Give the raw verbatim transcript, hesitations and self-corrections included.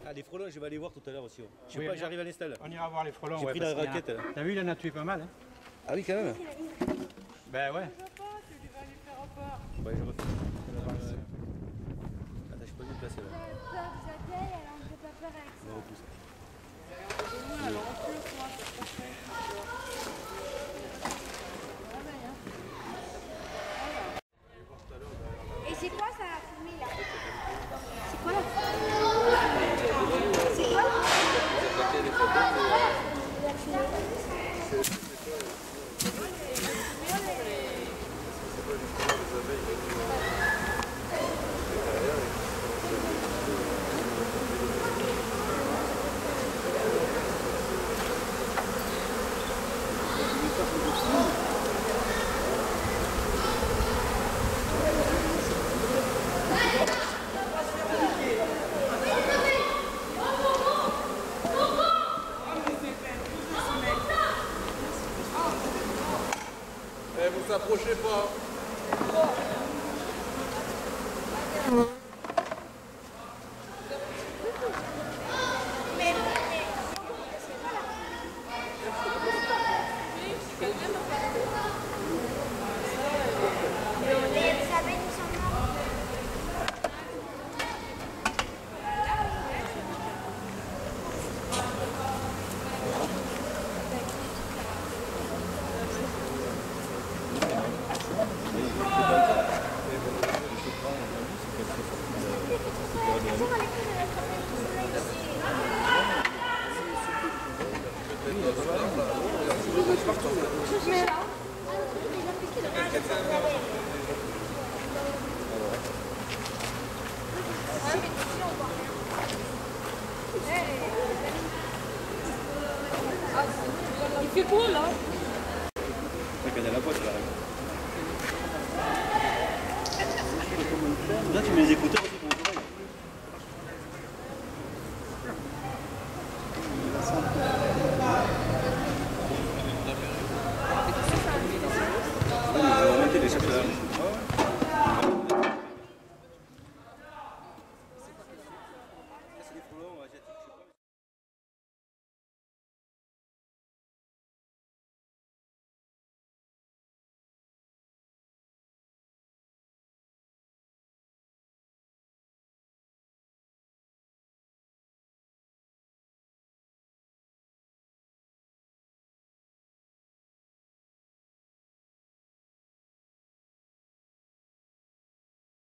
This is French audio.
Ah, les frelons, je vais aller voir tout à l'heure aussi. Ouais. Je sais Oui, pas, bien. j'arrive à l'install. On ira voir les frelons. J'ai Ouais, pris la parce raquette. T'as vu, il en a tué pas mal. Hein. Ah oui, quand même. Ben ouais. Ouais, je refais. Attends, je peux me placer là. Peur des abeilles, alors on ne peut pas peur avec ça. On repousse. Et c'est quoi ça, la fourmi là? C'est quoi la fourmi? C'est quoi? Eh, vous s'approchez pas. Il fait beau là. C'est la boîte là. Là, tu mets les écouteurs.